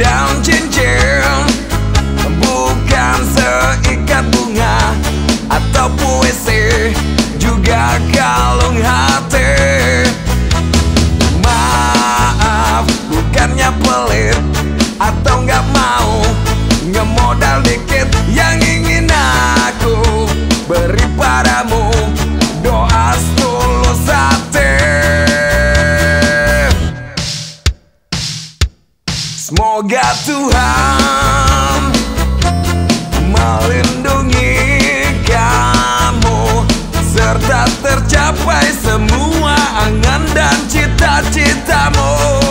dan cincin, bukan seikat bunga atau puisi, juga kalung hati. Maaf, bukannya pelit atau nggak mau, ngemodal dikit yang ingin aku beri padamu, doa setulus hati. Semoga Tuhan melindungi kamu, serta tercapai semua angan dan cita-citamu.